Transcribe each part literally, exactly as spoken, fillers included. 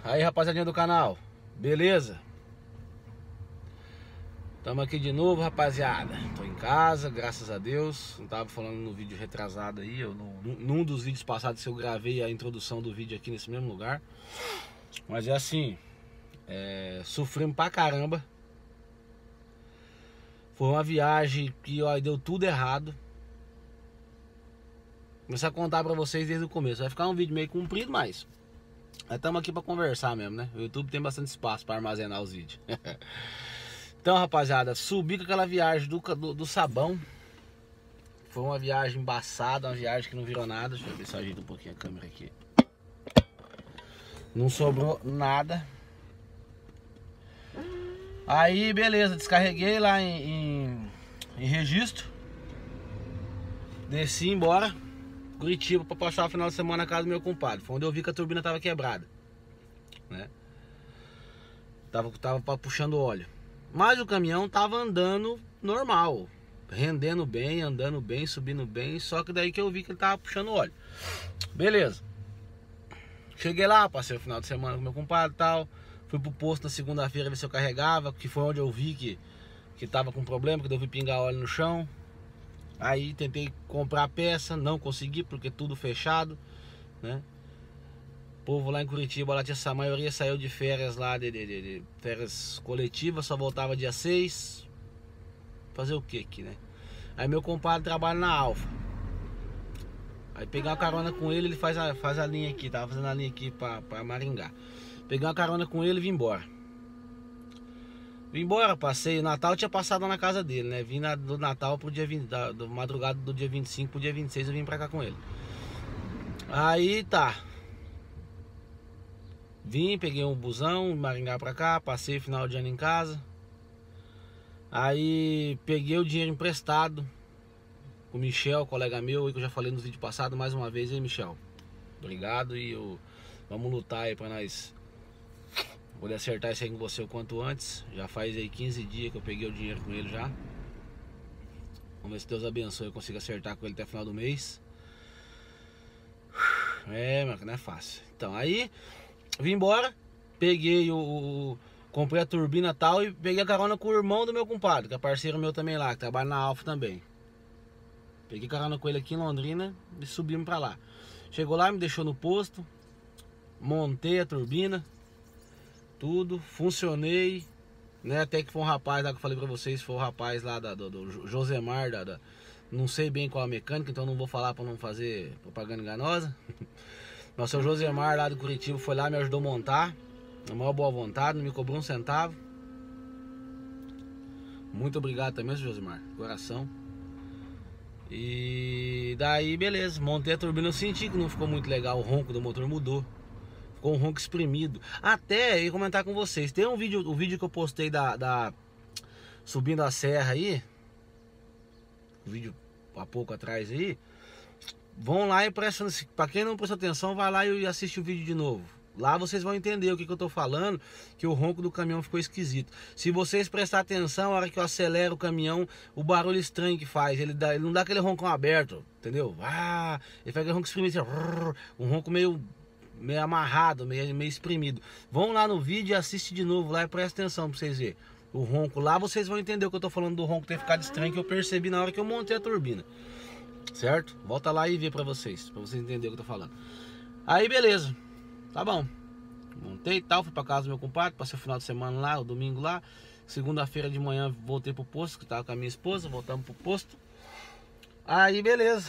Aí, rapaziadinha do canal, beleza? Tamo aqui de novo, rapaziada. Tô em casa, graças a Deus. Não tava falando no vídeo retrasado aí, eu, no, num dos vídeos passados eu gravei a introdução do vídeo aqui nesse mesmo lugar. Mas é assim, é, sofremos pra caramba. Foi uma viagem que ó, deu tudo errado. Vou começar a contar pra vocês desde o começo. Vai ficar um vídeo meio comprido, mas nós estamos aqui pra conversar mesmo, né? O YouTube tem bastante espaço pra armazenar os vídeos. Então, rapaziada, subi com aquela viagem do, do, do sabão. Foi uma viagem embaçada, uma viagem que não virou nada. Deixa eu ver se eu ajeito um pouquinho a câmera aqui. Não sobrou nada. Aí, beleza, descarreguei lá em, em, em Registro. Desci embora Curitiba pra passar o final de semana na casa do meu compadre. Foi onde eu vi que a turbina tava quebrada, né? Tava, tava puxando óleo. Mas o caminhão tava andando normal, rendendo bem, andando bem, subindo bem. Só que daí que eu vi que ele tava puxando óleo. Beleza. Cheguei lá, passei o final de semana com meu compadre e tal. Fui pro posto na segunda-feira ver se eu carregava, que foi onde eu vi que, que tava com problema, que eu vi pingar óleo no chão. Aí tentei comprar a peça, não consegui porque tudo fechado, né? O povo lá em Curitiba, lá tinha, a maioria saiu de férias lá, de, de, de férias coletivas, só voltava dia seis. Fazer o que aqui, né? Aí meu compadre trabalha na Alfa. Aí peguei uma carona com ele, ele faz a, faz a linha aqui, tava fazendo a linha aqui pra, pra Maringá. Peguei uma carona com ele e vim embora. Vim embora, passei, o Natal eu tinha passado na casa dele, né? Vim na, do Natal pro dia vinte, da, do madrugada do dia vinte e cinco pro dia vinte e seis eu vim pra cá com ele. Aí tá. Vim, peguei um busão, Maringá pra cá, passei o final de ano em casa. Aí peguei o dinheiro emprestado com o Michel, colega meu, que eu já falei no vídeo passado, mais uma vez, aí Michel, obrigado e eu, vamos lutar aí pra nós poder acertar isso aí com você o quanto antes. Já faz aí quinze dias que eu peguei o dinheiro com ele já. Vamos ver se Deus abençoe, eu consigo acertar com ele até o final do mês. É, mano, não é fácil. Então, aí vim embora, peguei o, o... comprei a turbina e tal e peguei a carona com o irmão do meu compadre, que é parceiro meu também lá, que trabalha na Alfa também. Peguei carona com ele aqui em Londrina e subimos pra lá. Chegou lá, me deixou no posto, montei a turbina, tudo, funcionei, né? Até que foi um rapaz lá que eu falei pra vocês, foi o rapaz lá da, do, do Josemar, da, da, não sei bem qual a mecânica, então não vou falar pra não fazer propaganda enganosa. Mas o seu Josemar lá do Curitiba foi lá, me ajudou a montar, na maior boa vontade, não me cobrou um centavo. Muito obrigado também, seu Josemar, coração. E daí beleza, montei a turbina, eu senti que não ficou muito legal, o ronco do motor mudou. Ficou um ronco espremido. Até eu ia comentar com vocês, tem um vídeo, o vídeo que eu postei da, da subindo a serra aí, o vídeo há pouco atrás aí. Vão lá e prestam, pra quem não prestou atenção, vai lá e assiste o vídeo de novo. Lá vocês vão entender o que, que eu tô falando, que o ronco do caminhão ficou esquisito. Se vocês prestar atenção, a hora que eu acelero o caminhão, o barulho estranho que faz, ele, dá, ele não dá aquele roncão aberto, entendeu? Ah, ele faz aquele ronco espremido, um ronco meio, meio amarrado, meio, meio espremido. Vão lá no vídeo e assiste de novo lá e presta atenção pra vocês verem. O ronco lá, vocês vão entender o que eu tô falando do ronco ter ficado estranho, que eu percebi na hora que eu montei a turbina. Certo? Volta lá e vê pra vocês, pra vocês entenderem o que eu tô falando. Aí beleza, tá bom. Montei e tal, fui pra casa do meu compadre, passei o final de semana lá, o domingo lá. Segunda-feira de manhã voltei pro posto, que tava com a minha esposa, voltamos pro posto. Aí beleza.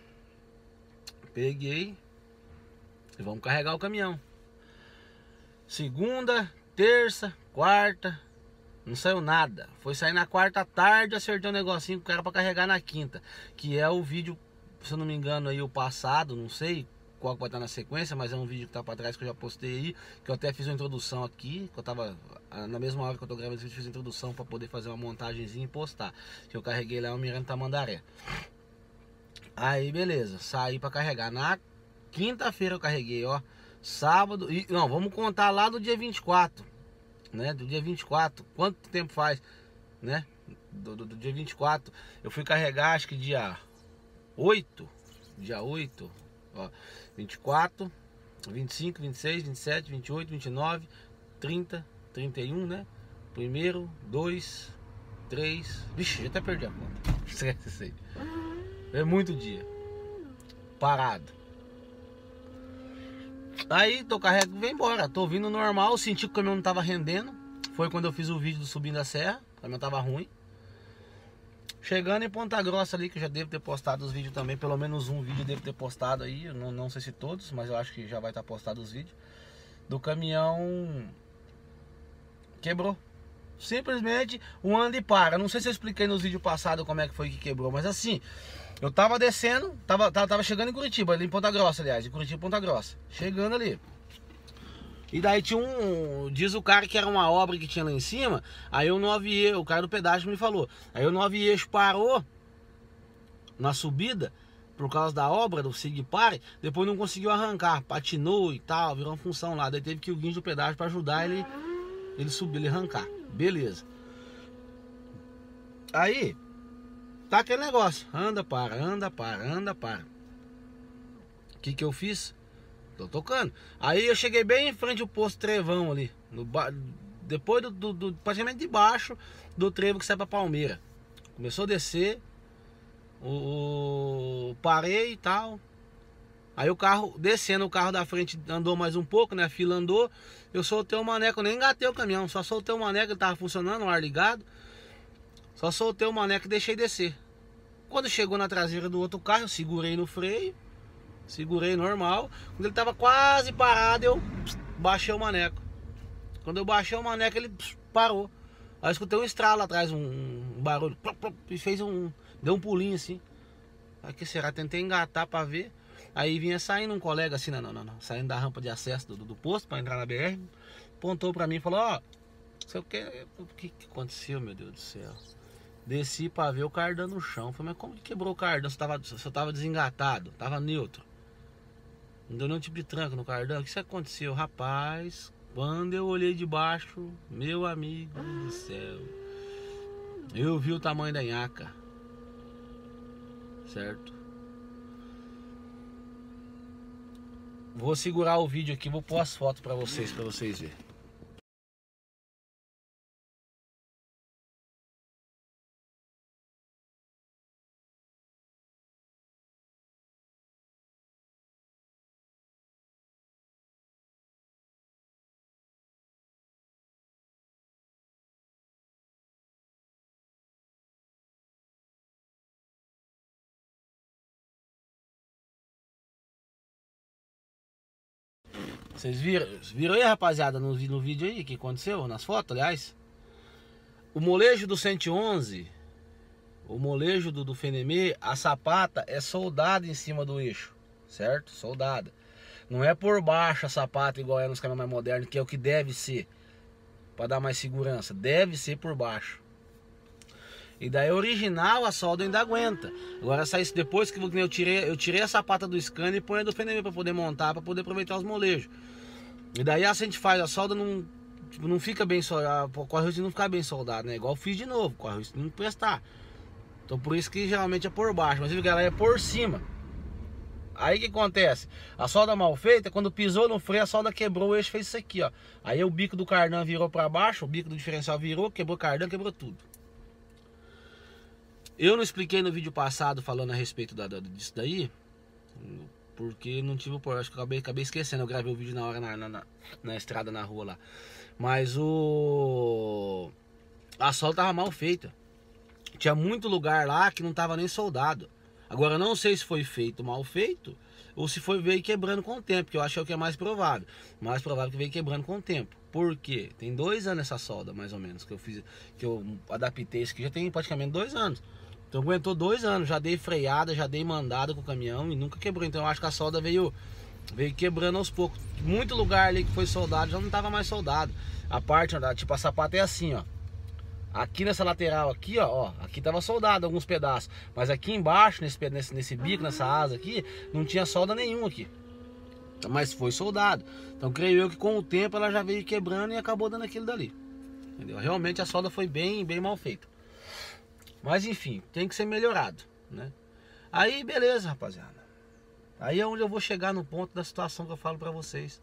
Peguei e vamos carregar o caminhão. Segunda, terça, quarta, não saiu nada. Foi sair na quarta tarde, acertei um negocinho com o cara pra carregar na quinta. Que é o vídeo, se eu não me engano, aí o passado, não sei qual que vai estar na sequência, mas é um vídeo que tá pra trás que eu já postei aí. Que eu até fiz uma introdução aqui, que eu tava, na mesma hora que eu tô gravando esse vídeo, fiz a introdução pra poder fazer uma montagenzinha e postar. Que eu carreguei lá o Miranda Tamandaré. Aí beleza, saí pra carregar. Na quinta-feira eu carreguei, ó. Sábado, e não, vamos contar lá do dia vinte e quatro. Né, do dia vinte e quatro, quanto tempo faz, né, do, do, do dia vinte e quatro, eu fui carregar, acho que dia oito, dia oito, ó, vinte e quatro, vinte e cinco, vinte e seis, vinte e sete, vinte e oito, vinte e nove, trinta, trinta e um, né? Primeiro, dois, três. Vixe, eu até perdi a conta. Esquece isso aí. É muito dia parado. Aí tô carregando e vem embora. Tô vindo normal, senti que o caminhão não tava rendendo. Foi quando eu fiz o vídeo do subindo a serra. O caminhão tava ruim. Chegando em Ponta Grossa ali, que eu já devo ter postado os vídeos também. Pelo menos um vídeo eu devo ter postado aí. Eu não, não sei se todos, mas eu acho que já vai estar postado os vídeos. Do caminhão quebrou. Simplesmente um anda e para. Não sei se eu expliquei nos vídeos passados como é que foi que quebrou, mas assim, eu tava descendo, tava, tava, tava chegando em Curitiba, ali em Ponta Grossa, aliás, em Curitiba, Ponta Grossa. Chegando ali. E daí tinha um, diz o cara que era uma obra que tinha lá em cima. Aí o nove eixo, o cara do pedágio me falou. Aí o nove eixo parou na subida por causa da obra do Sig Pare. Depois não conseguiu arrancar, patinou e tal, virou uma função lá. Daí teve que ir o guincho do pedágio para ajudar ele, ele subir, ele arrancar. Beleza. Aí tá aquele negócio, anda, para, anda, para, anda, para. O que que eu fiz? Tô tocando. Aí eu cheguei bem em frente ao posto Trevão ali, no ba... depois do, do, do praticamente debaixo do trevo que sai pra Palmeira. Começou a descer, o, o... parei e tal. Aí o carro descendo, o carro da frente andou mais um pouco, né? A fila andou. Eu soltei o maneco, nem engatei o caminhão, só soltei o maneco, ele tava funcionando, o ar ligado. Só soltei o maneco e deixei descer. Quando chegou na traseira do outro carro, eu segurei no freio. Segurei normal. Quando ele tava quase parado, eu baixei o maneco. Quando eu baixei o maneco, ele parou. Aí eu escutei um estralo atrás, um, um barulho. E fez um... deu um pulinho assim. Aí que será? Tentei engatar pra ver. Aí vinha saindo um colega assim, não, não, não, não. Saindo da rampa de acesso do, do posto pra entrar na B R. Apontou pra mim e falou, ó... Oh, sei o que... O que que aconteceu, meu Deus do céu? Desci pra ver o cardan no chão. Falei, mas como que quebrou o cardan? Se eu tava, se eu tava desengatado, tava neutro. Não deu nenhum tipo de tranco no cardan. O que isso aconteceu? Rapaz, quando eu olhei de baixo, meu amigo do céu, eu vi o tamanho da nhaca. Certo? Vou segurar o vídeo aqui, vou pôr as fotos pra vocês, pra vocês verem. Vocês viram, viram aí, rapaziada, no, no vídeo aí, o que aconteceu, nas fotos, aliás? O molejo do cento e onze, o molejo do, do Fenemê, a sapata é soldada em cima do eixo, certo? Soldada. Não é por baixo a sapata igual é nos caminhões mais modernos, que é o que deve ser, para dar mais segurança. Deve ser por baixo. E daí original a solda ainda aguenta. Agora sai depois que eu tirei, eu tirei a sapata do scanner e põe a do Fenemê para poder montar, para poder aproveitar os molejos. E daí a gente faz, a solda não, tipo, não fica bem soldada, corre o risco de não ficar bem soldado, né? Igual eu fiz de novo, corre o risco de não prestar. Então por isso que geralmente é por baixo, mas ela é por cima. Aí o que acontece? A solda mal feita, quando pisou no freio, a solda quebrou, o eixo fez isso aqui, ó. Aí o bico do cardan virou para baixo, o bico do diferencial virou, quebrou o cardan, quebrou tudo. Eu não expliquei no vídeo passado falando a respeito da, da, disso daí, porque não tive o por, acho que eu acabei, acabei esquecendo. Eu gravei o vídeo na hora na, na, na, na estrada, na rua lá. Mas o... a solda tava mal feita. Tinha muito lugar lá que não tava nem soldado. Agora eu não sei se foi feito mal feito ou se foi veio quebrando com o tempo, que eu acho que é o que é mais provável. Mais provável que veio quebrando com o tempo. Por quê? Tem dois anos essa solda, mais ou menos, que eu fiz, que eu adaptei isso aqui, já tem praticamente dois anos. Então aguentou dois anos, já dei freada, já dei mandada com o caminhão e nunca quebrou. Então eu acho que a solda veio, veio quebrando aos poucos. Muito lugar ali que foi soldado já não estava mais soldado. A parte, tipo, a sapata é assim, ó. Aqui nessa lateral aqui, ó, ó, aqui tava soldado alguns pedaços. Mas aqui embaixo, nesse, nesse, nesse bico, nessa asa aqui, não tinha solda nenhuma aqui. Mas foi soldado. Então creio eu que com o tempo ela já veio quebrando e acabou dando aquilo dali. Entendeu? Realmente a solda foi bem, bem mal feita. Mas enfim, tem que ser melhorado, né? Aí beleza, rapaziada. Aí é onde eu vou chegar no ponto da situação que eu falo pra vocês.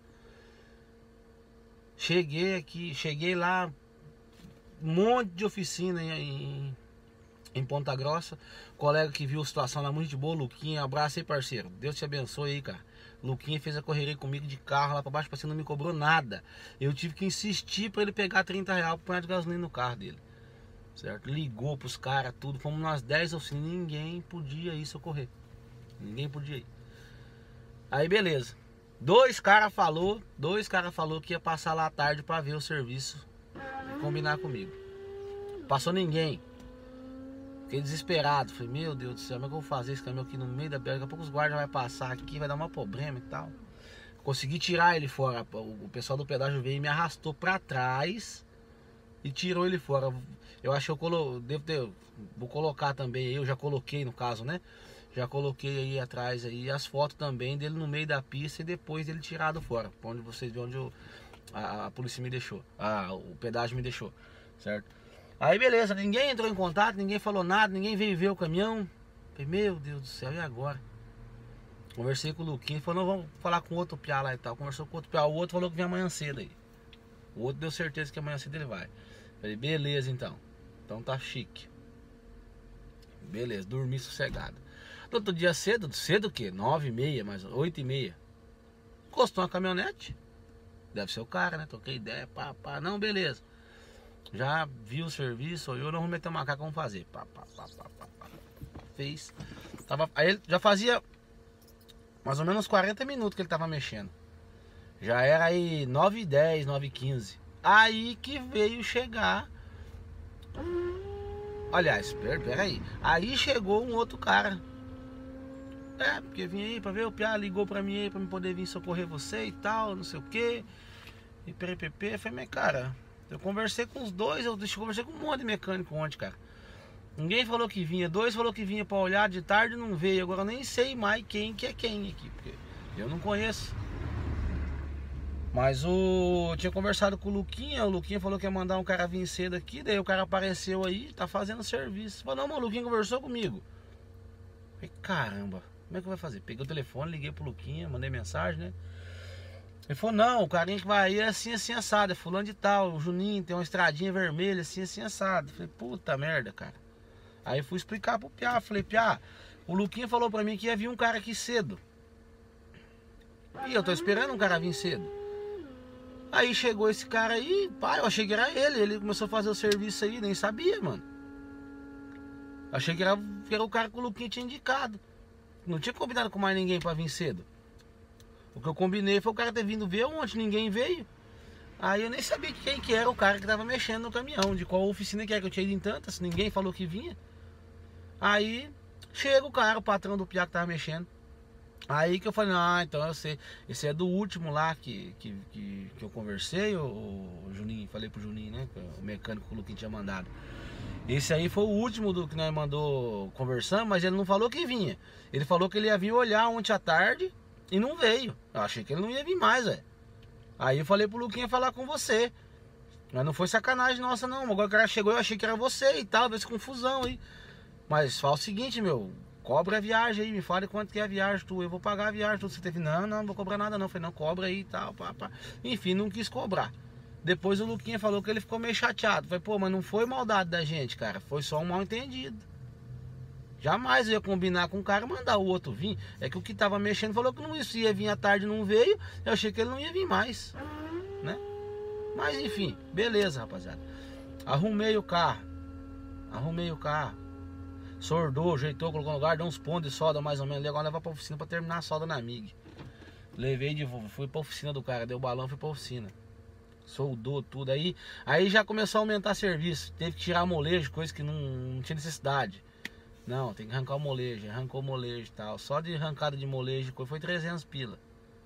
Cheguei aqui, cheguei lá, um monte de oficina em, em Ponta Grossa. Colega que viu a situação lá, muito de boa, Luquinha, abraço aí, parceiro. Deus te abençoe aí, cara. Luquinha fez a correria comigo de carro lá pra baixo, pra cima, não me cobrou nada. Eu tive que insistir pra ele pegar trinta reais pra pôr de gasolina no carro dele. Certo? Ligou pros caras, tudo. Fomos nas dez oficinas, ninguém podia ir socorrer. Ninguém podia ir. Aí beleza. Dois caras falou, dois caras falou que ia passar lá à tarde pra ver o serviço e combinar comigo. Passou ninguém. Fiquei desesperado. Falei, meu Deus do céu, como é que eu vou fazer esse caminhão aqui no meio da B R? Daqui a pouco os guardas vão passar aqui, vai dar um problema e tal. Consegui tirar ele fora. O pessoal do pedágio veio e me arrastou pra trás e tirou ele fora. Eu acho que eu colo... devo ter... vou colocar também, eu já coloquei no caso, né? Já coloquei aí atrás aí as fotos também dele no meio da pista e depois dele tirado fora. Onde vocês viram onde eu, a, a polícia me deixou. A, o pedágio me deixou, certo? Aí beleza, ninguém entrou em contato, ninguém falou nada, ninguém veio ver o caminhão. Falei, meu Deus do céu, e agora? Conversei com o Luquinha, falou, não, vamos falar com outro piá lá e tal. Conversou com outro piá, o outro falou que vem amanhã cedo aí. O outro deu certeza que amanhã cedo ele vai. Falei, beleza então. Então tá chique. Beleza, dormi sossegado. No outro dia cedo, cedo o quê? nove e meia, mais oito e meia. Encostou uma caminhonete. Deve ser o cara, né? Toquei ideia, pá, pá. Não, beleza. Já viu o serviço, olhou, não vou meter uma macaca, vamos fazer. Pá, pá, pá, pá, pá, pá. Fez. Tava, aí ele já fazia mais ou menos quarenta minutos que ele tava mexendo. Já era aí nove e dez, nove e quinze. Aí que veio chegar. Aliás, pera, pera aí. Aí chegou um outro cara. É, porque vim aí pra ver, o Piá ligou pra mim aí pra me poder vir socorrer você e tal, não sei o que. E perepepê, eu falei, mas cara, eu conversei com os dois, eu conversei com um monte de mecânico ontem, cara. Ninguém falou que vinha, dois falou que vinha pra olhar de tarde e não veio. Agora eu nem sei mais quem que é quem aqui, porque eu não conheço. Mas o... eu tinha conversado com o Luquinha, o Luquinha falou que ia mandar um cara vir cedo aqui, daí o cara apareceu aí, tá fazendo serviço. Falei, não, mano, o Luquinha conversou comigo. Falei, caramba, como é que vai fazer? Peguei o telefone, liguei pro Luquinha, mandei mensagem, né? Ele falou, não, o carinha que vai aí é assim, assim, assado, é fulano de tal, o Juninho tem uma estradinha vermelha, assim, assim, assado. Falei, puta merda, cara. Aí fui explicar pro Piá, falei, Piá, o Luquinha falou pra mim que ia vir um cara aqui cedo. E eu tô esperando um cara vir cedo. Aí chegou esse cara aí, pai, eu achei que era ele, ele começou a fazer o serviço aí, nem sabia, mano. Achei que era, que era o cara que o Luquinha tinha indicado. Não tinha combinado com mais ninguém pra vir cedo. O que eu combinei foi o cara ter vindo ver ontem, ninguém veio. Aí eu nem sabia quem que era o cara que tava mexendo no caminhão, de qual oficina que era, que eu tinha ido em tantas, ninguém falou que vinha. Aí chega o cara, o patrão do Piá que tava mexendo. Aí que eu falei, ah, então eu sei, esse é do último lá que, que, que, que eu conversei, o, o Juninho, falei pro Juninho, né, o mecânico que o Luquinha tinha mandado. Esse aí foi o último do que nós mandou conversando, mas ele não falou que vinha. Ele falou que ele ia vir olhar ontem à tarde e não veio. Eu achei que ele não ia vir mais, velho. Aí eu falei pro Luquinha falar com você. Mas não foi sacanagem nossa, não. Agora o cara chegou, eu achei que era você e tal, essa confusão aí. Mas fala o seguinte, meu, cobra a viagem aí, me fale quanto que é a viagem, tu, eu vou pagar a viagem, tu. Você teve, não, não, não vou cobrar nada não. Eu falei, não, cobra aí e tal, pá, pá. Enfim, não quis cobrar. Depois o Luquinha falou que ele ficou meio chateado. Falei, pô, mas não foi maldade da gente, cara, foi só um mal entendido. Jamais eu ia combinar com o cara e mandar o outro vir. É que o que tava mexendo falou que não ia vir à tarde, não veio. Eu achei que ele não ia vir mais, né? Mas enfim, beleza, rapaziada. Arrumei o carro. Arrumei o carro. Sordou, ajeitou, colocou no lugar, deu uns pontos de solda mais ou menos. Agora levar pra oficina pra terminar a solda na M I G. Levei de volta, fui pra oficina do cara, deu balão, fui pra oficina. Soldou tudo. Aí, aí já começou a aumentar serviço. Teve que tirar molejo, coisa que não, não tinha necessidade. Não, tem que arrancar o molejo. Arrancou o molejo e tal. Só de arrancada de molejo foi trezentos pila.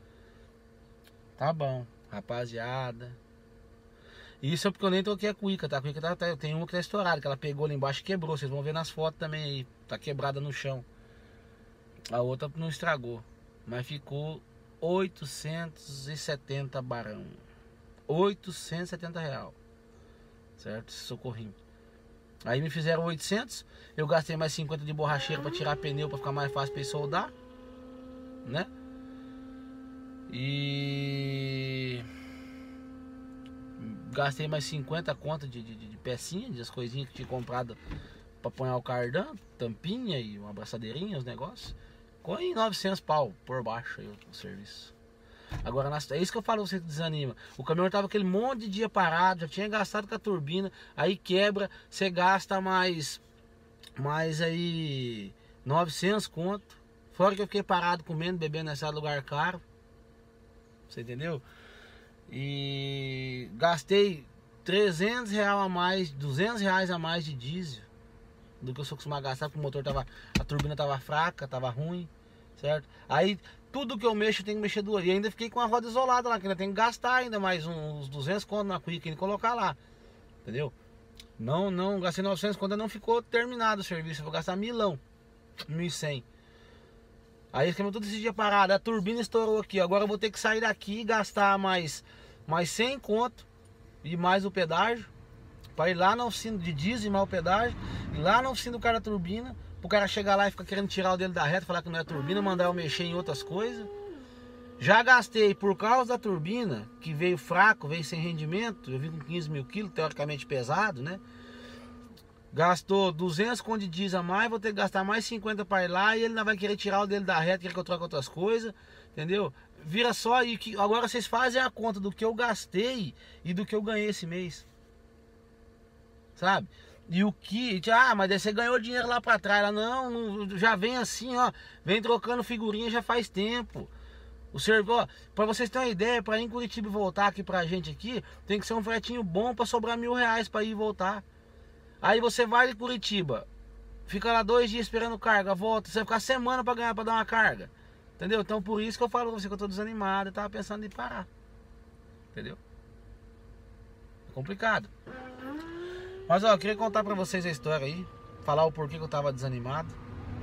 Tá bom, rapaziada. Isso é porque eu nem toquei a cuíca, tá? A cuíca tá, tá, tem uma que tá estourada, que ela pegou ali embaixo e quebrou. Vocês vão ver nas fotos também aí. Tá quebrada no chão. A outra não estragou. Mas ficou oitocentos e setenta barão. oitocentos e setenta real. Certo? Esse socorrinho. Aí me fizeram oitocentos. Eu gastei mais cinquenta de borracheira pra tirar pneu, pra ficar mais fácil pra ir soldar. né? E gastei mais cinquenta contas de, de, de pecinha, das coisinhas que tinha comprado pra apanhar o cardan, tampinha e uma abraçadeirinha, os negócios. Com novecentos pau por baixo aí o, o serviço. Agora, é isso que eu falo, você desanima. O caminhão tava aquele monte de dia parado, já tinha gastado com a turbina, aí quebra, você gasta mais, mais aí novecentos conto. Fora que eu fiquei parado comendo, bebendo nesse lugar caro. Você entendeu? E gastei trezentos reais a mais, duzentos reais a mais de diesel do que eu sou acostumado a gastar, porque o motor tava, a turbina tava fraca, tava ruim, certo? Aí tudo que eu mexo eu tenho que mexer duas. E ainda fiquei com a roda isolada lá, que ainda tem que gastar ainda mais uns duzentos conto na Quick e colocar lá, entendeu? Não, não, gastei novecentos conto, não ficou terminado o serviço, eu vou gastar milão, mil e cem. Aí ficamos todo esse dia parado, a turbina estourou aqui, agora eu vou ter que sair daqui e gastar mais, mais cem conto e mais o pedágio, para ir lá na oficina de diesel e mais o pedágio, ir lá na oficina do cara da turbina, pro cara chegar lá e ficar querendo tirar o dele da reta, falar que não é turbina, mandar eu mexer em outras coisas. Já gastei por causa da turbina, que veio fraco, veio sem rendimento, eu vim com quinze mil quilos, teoricamente pesado, né? Gastou duzentos conto de diesel a mais, vou ter que gastar mais cinquenta para ir lá e ele não vai querer tirar o dele da reta, quer que eu troque outras coisas, entendeu? Vira só aí que agora vocês fazem a conta do que eu gastei e do que eu ganhei esse mês. Sabe? E o que, ah, mas daí você ganhou dinheiro lá pra trás. Ela, não, não, já vem assim, ó, vem trocando figurinha já faz tempo. O servidor, ó, pra vocês terem uma ideia, pra ir em Curitiba e voltar aqui pra gente aqui, tem que ser um fretinho bom pra sobrar mil reais pra ir e voltar. Aí você vai de Curitiba, fica lá dois dias esperando carga, volta, você vai ficar semana pra ganhar, pra dar uma carga. Entendeu? Então por isso que eu falo pra você que eu tô desanimado, eu tava pensando em parar. Entendeu? É complicado. Mas ó, eu queria contar pra vocês a história aí, falar o porquê que eu tava desanimado.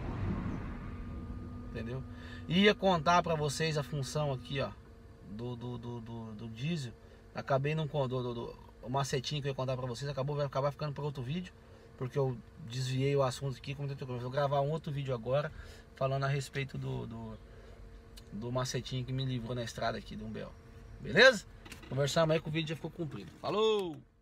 Entendeu? Ia contar pra vocês a função aqui, ó, do, do, do, do, do diesel. Acabei não do, do, do o macetinho que eu ia contar pra vocês, acabou, vai acabar ficando para outro vídeo, porque eu desviei o assunto aqui. Como eu vou gravar um outro vídeo agora, falando a respeito do, do, do macetinho que me livrou na estrada aqui do Umbel. Beleza? Conversamos aí que o vídeo já ficou cumprido. Falou!